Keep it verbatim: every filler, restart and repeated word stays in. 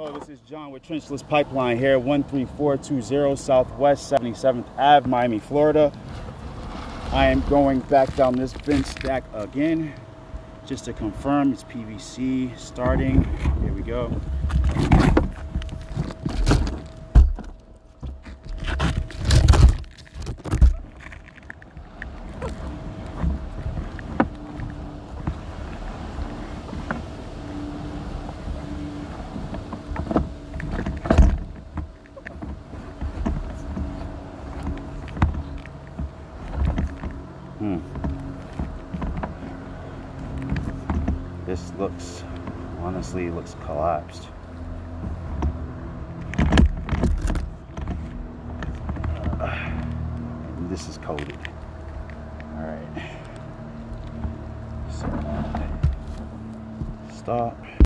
Hello, this is John with Trenchless Pipeline here, one three four two zero Southwest seventy-seventh Avenue, Miami, Florida. I am going back down this vent stack again, just to confirm it's P V C starting. Here we go. Hmm. This looks, honestly, looks collapsed. Uh, and this is coated. All right. So, stop.